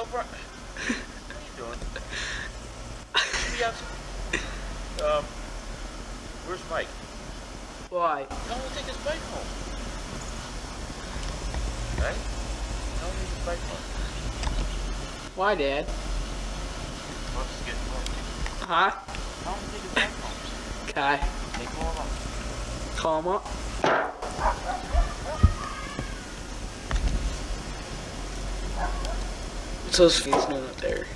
Brian. What are you doing? Be out. Where's Mike? Why? Tell him to take his bike home. Right? Tell him to take his bike home. Why, Dad? Let's just get home. Huh? Tell him to take his bike home. Okay. Hey, call him up. Call him up. What's those feet doing up there?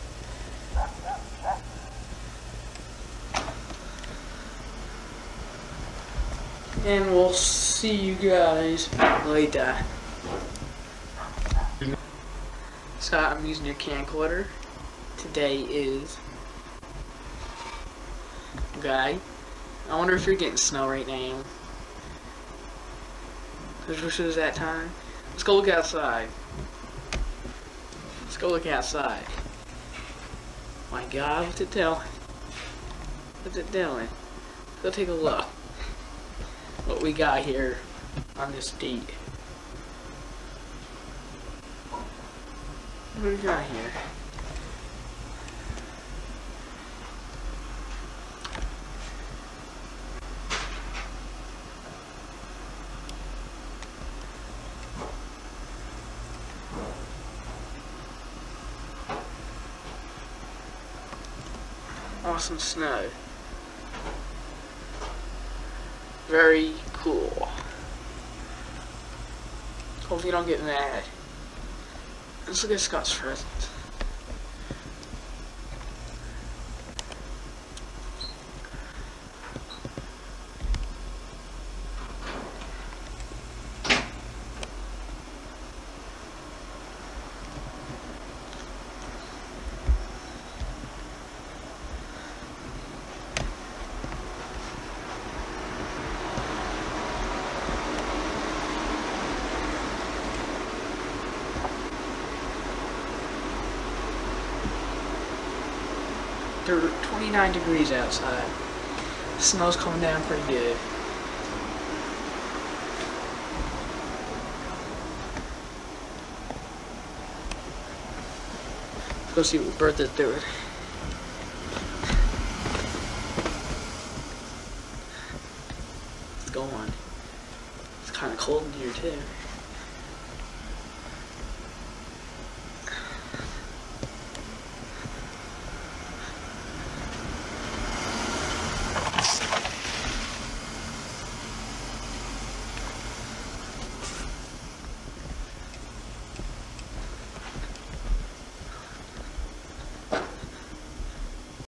And we'll see you guys later. So I'm using your camcorder. Today is... Okay. I wonder if you're getting snow right now. Cause wish it was that time. Let's go look outside. Let's go look outside. My God, what's it doing? What's it doing? Let's go take a look. What we got here on this date. What do we got here? Awesome snow. Very cool. Hope you don't get mad. Let's look at Scott's presents. There are 29 degrees outside. The snow's coming down pretty good. Let's go see what Bertha's doing. Let's go on. It's kind of cold in here too.